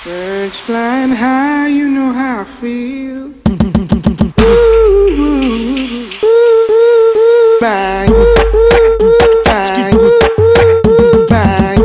Birds flying high, you know how I feel. Bang, bang, bang,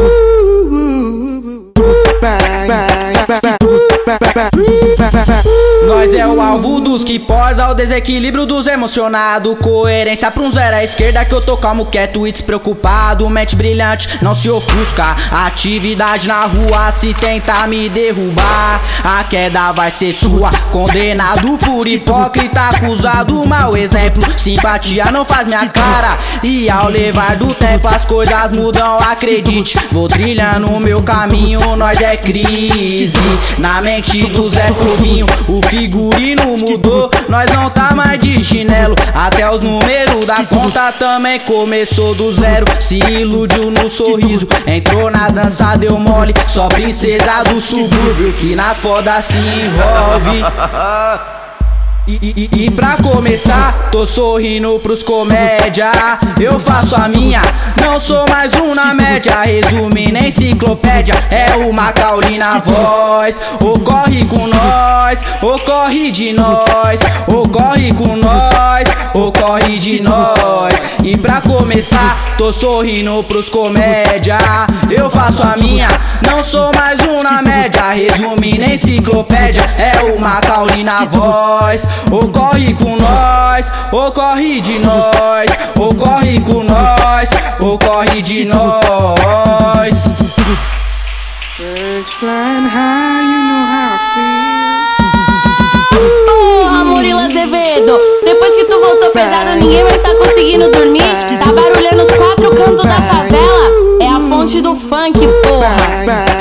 Nós é o alvo dos que posa, o desequilíbrio dos emocionados. Coerência pra um zero à esquerda, que eu tô calmo, quieto e despreocupado. Mente brilhante, não se ofusca. Atividade na rua, se tentar me derrubar, a queda vai ser sua. Condenado por hipócrita, acusado, mau exemplo. Simpatia não faz minha cara, e ao levar do tempo as coisas mudam, acredite. Vou trilhando o meu caminho, nós é crise. Na mente do Zé Foguinho, o figurino mudou, nós não tá mais de chinelo. Até os números da conta também começou do zero. Se iludiu no sorriso, entrou na dança, deu mole. Só princesa do subúrbio que na foda se envolve. E pra começar, tô sorrindo pros comédia. Eu faço a minha, não sou mais um na média. Resumindo, enciclopédia, é o Macaulay na voz. Ocorre com nós, ocorre de nós. Ocorre com nós, ocorre de nós. E pra começar, tô sorrindo pros comédia. Eu faço a minha, não sou mais um na média. Resumindo, enciclopédia, é o Macaulay na voz. Ocorre com nós, ocorre de nós. Ocorre com nós, ocorre de nós. birds flying high, you know how I feel. Porra, Murilo Azevedo, depois que tu voltou pesado, ninguém vai estar conseguindo dormir. Tá barulhando os quatro cantos da favela. É a fonte do funk, porra.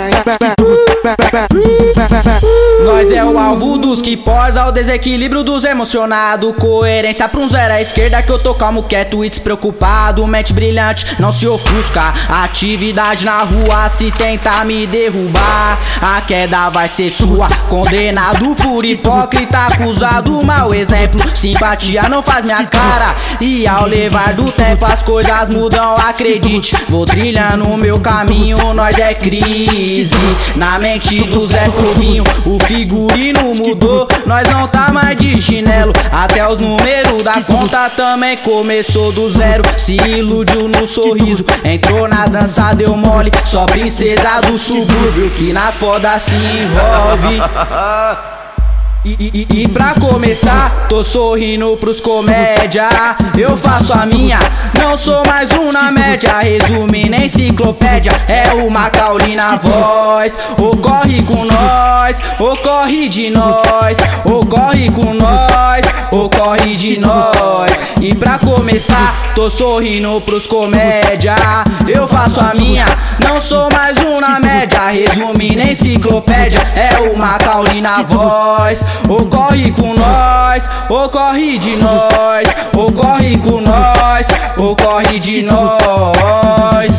Nós é o alvo dos que posa, o desequilíbrio dos emocionados. Coerência pra um zero à esquerda, que eu tô calmo, quieto e despreocupado. Mente brilhante, não se ofusca. Atividade na rua, se tentar me derrubar, a queda vai ser sua. Condenado por hipócrita, acusado, mau exemplo. Simpatia não faz minha cara, e ao levar do tempo as coisas mudam, acredite. Vou trilhando o meu caminho, nós é crise. Na mente do Zé Foguinho, o figurino mudou, nós não tá mais de chinelo. Até os números da conta também começou do zero. Se iludiu no sorriso, entrou na dança, deu mole. Só princesa do subúrbio que na foda se envolve. E pra começar, tô sorrindo pros comédia. Eu faço a minha, não sou mais um na média. Resumindo, enciclopédia, é o Macaulay na voz. Ocorre com nós, ocorre de nós. Ocorre com nós, ocorre de nós. E pra começar, tô sorrindo pros comédia. Eu faço a minha, não sou mais um na média. Resumindo, enciclopédia, é o Macaulay na voz. Ocorre com nós, ocorre de nós. Ocorre com nós, ocorre de nós.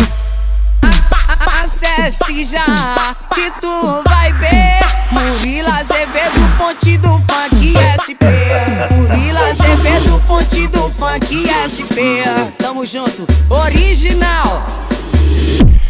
Acesse já que tu vai ver Murilo Azevedo, fonte do funk SP. Murilo Azevedo, fonte do funk SP. Tamo junto, original.